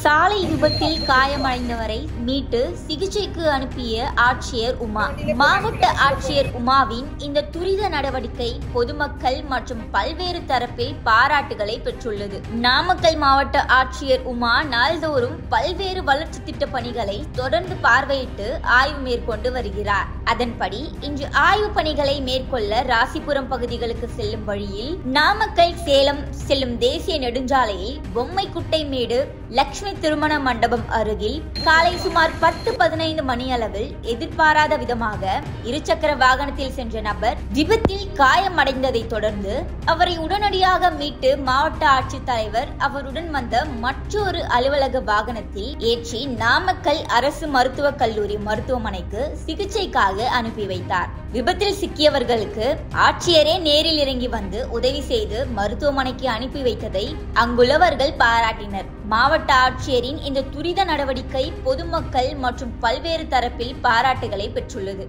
சாலை விபத்தில் காயமடைந்தவரை மீட்டு சிகிச்சைக்கு அனுப்பிய ஆட்சியர் உமா. மாவட்ட ஆட்சியர் உமாவின் இந்த துரித நடவடிக்கை பொதுமக்கள் மற்றும் பல்வேறு தரப்பில் பாராட்டுகளை பெற்றுள்ளது. நாமக்கல் மாவட்ட ஆட்சியர் உமா நாள்தோறும் பல்வேறு வளர்ச்சி திட்ட பணிகளை தொடர்ந்து பார்வையிட்டு ஆய்வு மேற்கொண்டு வருகிறார். அதன்படி இன்று ஆய்வு பணிகளை மேற்கொள்ள ராசிபுரம் பகுதிகளுக்கு செல்லும் வழியில் நாமக்கல் சேலம் செல்லும் தேசிய நெடுஞ்சாலையில் பொம்மைக்குட்டை மேடு லட்சுமி திருமண மண்டபம் அருகில் காலை சுமார் 10-15 மணி அளவில் எதிர்பாராத விதமாக இருசக்கர வாகனத்தில் சென்ற நபர் விபத்தில் காயமடைந்ததை தொடர்ந்து அவரை உடனடியாக மீட்டு மாவட்ட ஆட்சித்தலைவர் அவருடன் வந்த மற்றொரு அலுவலக வாகனத்தில் ஏற்றி நாமக்கல் அரசு மருத்துவக் கல்லூரி மருத்துவமனைக்கு சிகிச்சைக்காக அனுப்பி வைத்தார். விபத்தில் சிக்கியவர்களுக்கு ஆட்சியரே நேரில் இறங்கி வந்து உதவி செய்து மருத்துவமனைக்கு அனுப்பி வைத்ததை அங்குள்ளவர்கள் பாராட்டினர். மாவட்ட ஆட்சியரின் இந்த துரித நடவடிக்கை பொதுமக்கள் மற்றும் பல்வேறு தரப்பில் பாராட்டுகளை பெற்றுள்ளது.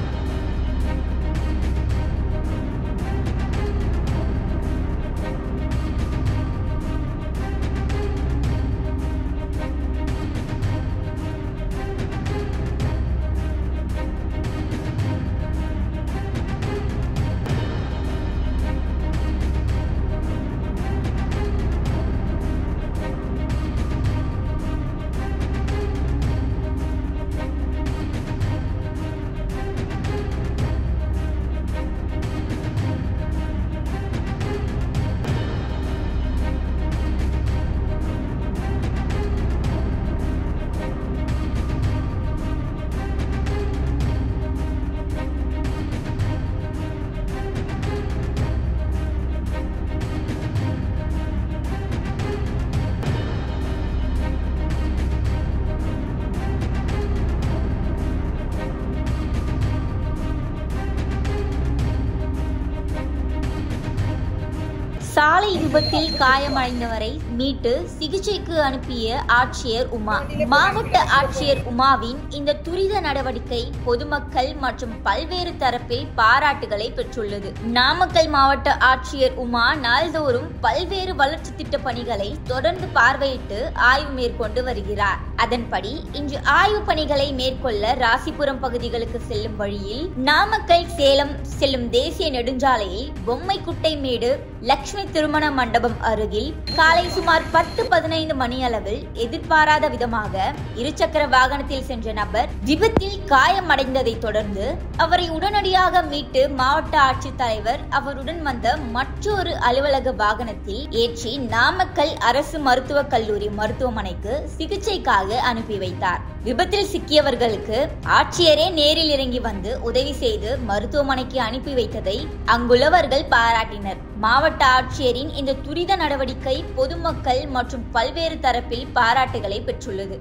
சாலை விபத்தில் காயமடைந்தவரை மீட்டு சிகிச்சைக்கு அனுப்பிய ஆட்சியர் உமா. மாவட்ட ஆட்சியர் உமாவின் இந்த துரித நடவடிக்கை பொதுமக்கள் மற்றும் பல்வேறு தரப்பில் பாராட்டுகளை பெற்றுள்ளது. நாமக்கல் மாவட்ட ஆட்சியர் உமா நாள்தோறும் பல்வேறு வளர்ச்சி திட்ட பணிகளை தொடர்ந்து பார்வையிட்டு ஆய்வு மேற்கொண்டு வருகிறார். அதன்படி இன்று ஆய்வு பணிகளை மேற்கொள்ள ராசிபுரம் பகுதிகளுக்கு செல்லும் வழியில் நாமக்கல் சேலம் செல்லும் தேசிய நெடுஞ்சாலையில் பொம்மைக்குட்டை மேடு லட்சுமி திருமண மண்டபம் அருகில் காலை சுமார் 10-15 மணி அளவில் எதிர்பாராத விதமாக இருசக்கர வாகனத்தில் சென்ற நபர் விபத்தில் காயமடைந்ததை தொடர்ந்து அவரை உடனடியாக மீட்டு மாவட்ட ஆட்சித்தலைவர் அவருடன் வந்த மற்றொரு அலுவலக வாகனத்தில் ஏற்றி நாமக்கல் அரசு மருத்துவக் கல்லூரி மருத்துவமனைக்கு சிகிச்சைக்காக அனுப்பி வைத்தார். விபத்தில் சிக்கியவர்களுக்கு ஆட்சியரே நேரில் இறங்கி வந்து உதவி செய்து மருத்துவமனைக்கு அனுப்பி வைத்ததை அங்குள்ளவர்கள் பாராட்டினர். மாவட்ட ஆட்சியரின் இந்த துரித நடவடிக்கை பொதுமக்கள் மற்றும் பல்வேறு தரப்பில் பாராட்டுகளை பெற்றுள்ளது.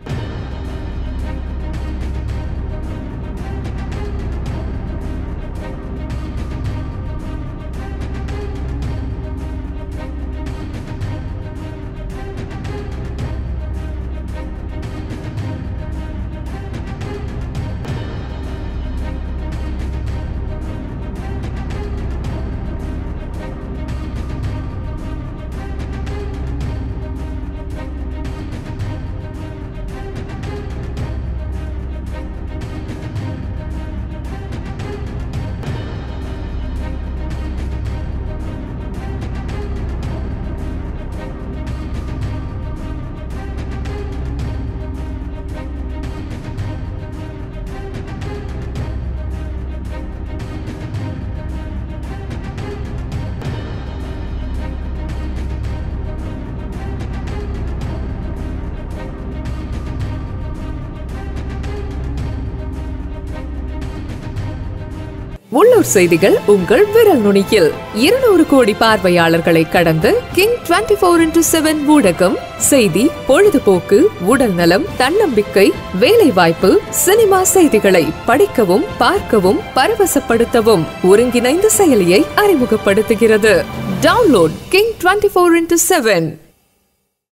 உள்ளூர் செய்திகள் உங்கள் விரல் நுனியில் 200 கோடி பார்வையாளர்களை கடந்து கிங் 24/7 ஊடகம் செய்தி, பொழுதுபோக்கு, உடல் நலம், தன்னம்பிக்கை, வேலை வாய்ப்பு, சினிமா செய்திகளை படிக்கவும் பார்க்கவும் பரவசப்படுத்தவும் ஒருங்கிணைந்த செயலியை அறிமுகப்படுத்துகிறது. Download king 24/7.